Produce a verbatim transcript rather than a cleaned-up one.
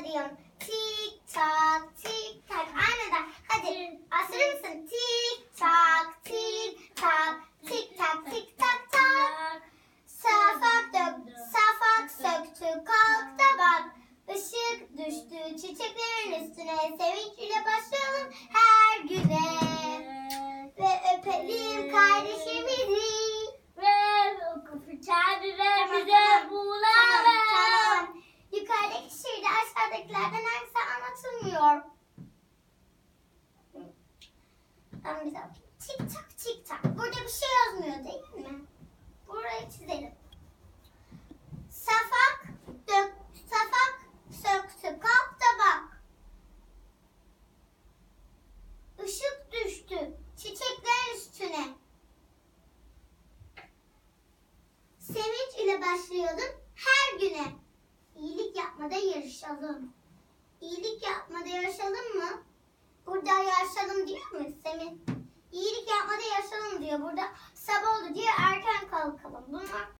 ediyorum. Tik tak tik tak. Aynı da. Hadi asırır mısın? Tik tak tik tak. Tik tak tik tak tak. Safak dök, safak söktü, kalk da bak. Işık düştü çiçeklerin üstüne. Sevinç ile başlayalım her güne. Ve öpelim kardeşimizi. Ve kendimize bulalım. Tamam. Yukarıdaki şiirde aşağıdakilerden hangisi anlatılmıyor? Ben bize okuyayım. Tik tak tik tak. Burada bir şey yazmıyor değil mi? Burayı çizelim. Safak dök, safak söktü, kalk da bak. Işık düştü çiçeklerin üstüne. Sevinç ile başlayalım her güne. İyilik yapmada yarışalım. İyilik yapmada yarışalım mı? Burada yarışalım diyor mu Semih? İyilik yapmada yarışalım diyor. Burada sabah oldu diyor, erken kalkalım. Bunlar